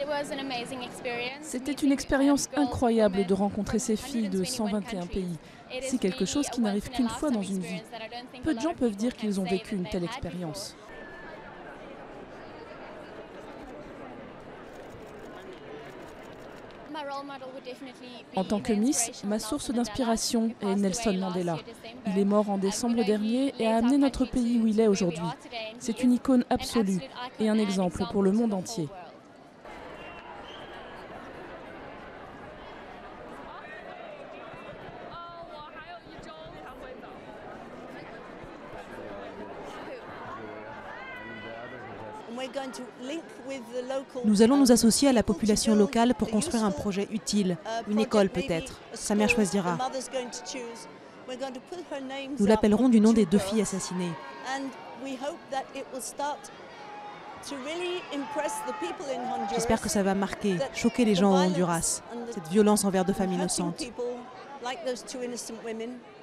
C'était une expérience incroyable de rencontrer ces filles de 121 pays. C'est quelque chose qui n'arrive qu'une fois dans une vie. Peu de gens peuvent dire qu'ils ont vécu une telle expérience. En tant que Miss, ma source d'inspiration est Nelson Mandela. Il est mort en décembre dernier et a amené notre pays où il est aujourd'hui. C'est une icône absolue et un exemple pour le monde entier. Nous allons nous associer à la population locale pour construire un projet utile, une école peut-être. Sa mère choisira. Nous l'appellerons du nom des 2 filles assassinées. J'espère que ça va marquer, choquer les gens au Honduras, cette violence envers 2 femmes innocentes.